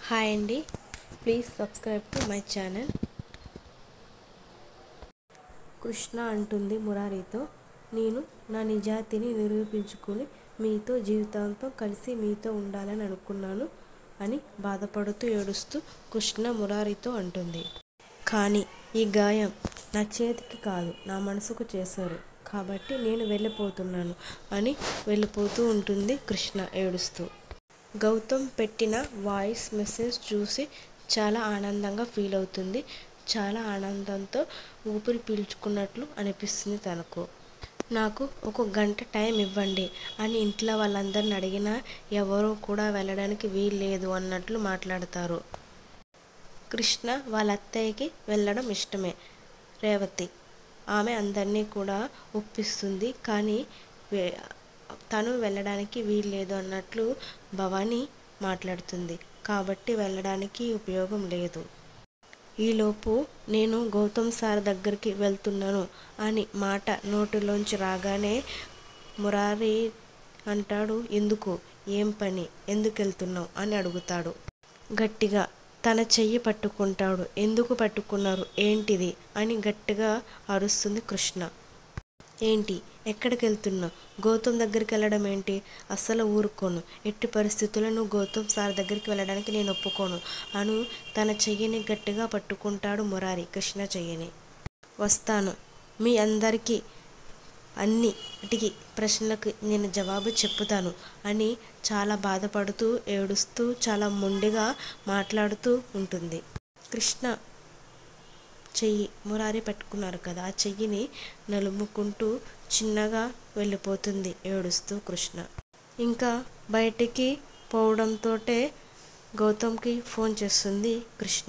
Hi అండి, please subscribe to my channel. Krishna అంటుంది మురారితో, నేను నా నిజాయితీని నిరూపించుకుని మీతో జీవితాంతం కలిసి మీతో ఉండాలని అనుకున్నాను అని బాధపడుతూ ఏడుస్తూ కృష్ణ మురారితో అంటుంది. కానీ ఈ గాయం నా చేతికి కాదు, నా మనసుకు చేశారు కాబట్టి నేను వెళ్ళిపోతున్నాను అని వెళ్ళిపోతూ ఉంటుంది కృష్ణ ఏడుస్తూ. గౌతమ్ పెట్టిన వాయిస్ మెసేజ్ చూసి చాలా ఆనందంగా ఫీల్ అవుతుంది. చాలా ఆనందంతో ఊపిరి పీల్చుకున్నట్లు అనిపిస్తుంది తనకు. నాకు ఒక గంట టైం ఇవ్వండి అని ఇంట్లో వాళ్ళందరిని అడిగినా ఎవరూ కూడా వెళ్ళడానికి వీల్లేదు అన్నట్లు మాట్లాడతారు. కృష్ణ వాళ్ళ అత్తయ్యకి వెళ్ళడం ఇష్టమే. రేవతి ఆమె అందరినీ కూడా ఒప్పిస్తుంది. కానీ తను వెళ్ళడానికి వీల్లేదు అన్నట్లు భవానీ మాట్లాడుతుంది. కాబట్టి వెళ్ళడానికి ఉపయోగం లేదు. ఈలోపు నేను గౌతమ్ సార్ దగ్గరికి వెళ్తున్నాను అని మాట నోటిలోంచి రాగానే మురారి అంటాడు, ఎందుకు, ఏం పని, ఎందుకు వెళ్తున్నావు అని అడుగుతాడు. గట్టిగా తన చెయ్యి పట్టుకుంటాడు. ఎందుకు పట్టుకున్నారు, ఏంటిది అని గట్టిగా అరుస్తుంది కృష్ణ. ఏంటి, ఎక్కడికి వెళ్తున్నావు, గౌతమ్ దగ్గరికి వెళ్ళడం ఏంటి, అస్సలు ఊరుకోను, ఎట్టి పరిస్థితుల్లో నువ్వు గౌతమ్ సార్ దగ్గరికి వెళ్ళడానికి నేను ఒప్పుకోను అను తన చెయ్యిని గట్టిగా పట్టుకుంటాడు మురారి కృష్ణ చెయ్యిని. వస్తాను, మీ అందరికీ అన్నిటికీ ప్రశ్నలకు నేను జవాబు చెప్పుతాను అని చాలా బాధపడుతూ ఏడుస్తూ చాలా మొండిగా మాట్లాడుతూ ఉంటుంది. కృష్ణ చెయ్యి మురారి పట్టుకున్నారు కదా, ఆ చెయ్యిని నలుముకుంటూ చిన్నగా వెళ్ళిపోతుంది ఏడుస్తూ కృష్ణ. ఇంకా బయటికి పోవడంతోటే గౌతమ్కి ఫోన్ చేస్తుంది కృష్ణ.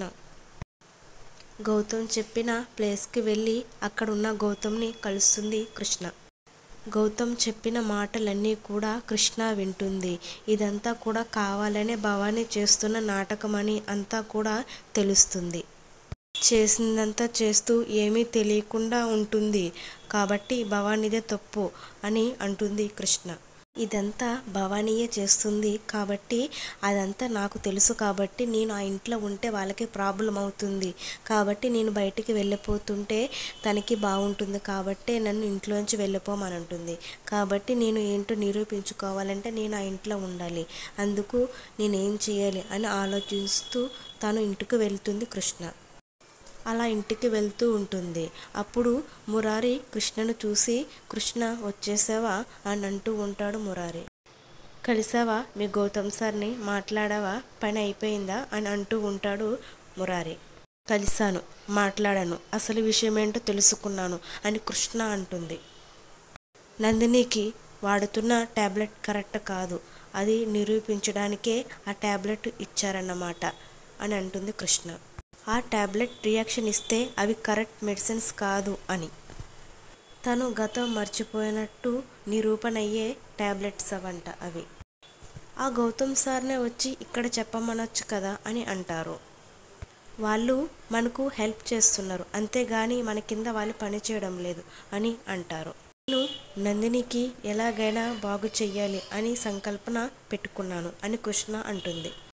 గౌతమ్ చెప్పిన ప్లేస్కి వెళ్ళి అక్కడున్న గౌతమ్ని కలుస్తుంది కృష్ణ. గౌతమ్ చెప్పిన మాటలన్నీ కూడా కృష్ణ వింటుంది. ఇదంతా కూడా కావాలనే భవానీ చేస్తున్న నాటకమని అంతా కూడా తెలుస్తుంది. చేసిందంతా చేస్తూ ఏమీ తెలియకుండా ఉంటుంది కాబట్టి భవానీదే తప్పు అని అంటుంది కృష్ణ. ఇదంతా భవానీయే చేస్తుంది కాబట్టి అదంతా నాకు తెలుసు కాబట్టి నేను ఆ ఇంట్లో ఉంటే వాళ్ళకి ప్రాబ్లం అవుతుంది కాబట్టి నేను బయటికి వెళ్ళిపోతుంటే తనకి బాగుంటుంది కాబట్టి నన్ను ఇంట్లోంచి వెళ్ళిపోమని అంటుంది. కాబట్టి నేను ఏంటో నిరూపించుకోవాలంటే నేను ఆ ఇంట్లో ఉండాలి, అందుకు నేనేం చేయాలి అని ఆలోచిస్తూ తను ఇంటికి వెళ్తుంది కృష్ణ. అలా ఇంటికి వెళ్తూ ఉంటుంది. అప్పుడు మురారి కృష్ణను చూసి, కృష్ణ వచ్చేసావా అని అంటూ ఉంటాడు మురారి. కలిసావా మీ గౌతమ్ సార్ని, మాట్లాడావా, పని అయిపోయిందా అని అంటూ ఉంటాడు మురారి. కలిశాను, మాట్లాడాను, అసలు విషయం ఏంటో తెలుసుకున్నాను అని కృష్ణ అంటుంది. నందినికి వాడుతున్న ట్యాబ్లెట్ కరెక్ట్ కాదు, అది నిరూపించడానికే ఆ ట్యాబ్లెట్ ఇచ్చారన్నమాట అని అంటుంది కృష్ణ. ఆ ట్యాబ్లెట్ రియాక్షన్ ఇస్తే అవి కరెక్ట్ మెడిసిన్స్ కాదు అని. తను గతం మర్చిపోయినట్టు నిరూపణ అయ్యే ట్యాబ్లెట్స్ అవంట అవి. ఆ గౌతమ్ సార్నే వచ్చి ఇక్కడ చెప్పమనొచ్చు కదా అని అంటారు. వాళ్ళు మనకు హెల్ప్ చేస్తున్నారు అంతేగాని మన కింద వాళ్ళు పని చేయడం లేదు అని అంటారు. నేను నందినికి ఎలాగైనా బాగు చెయ్యాలి అని సంకల్పన పెట్టుకున్నాను అని కృష్ణ అంటుంది.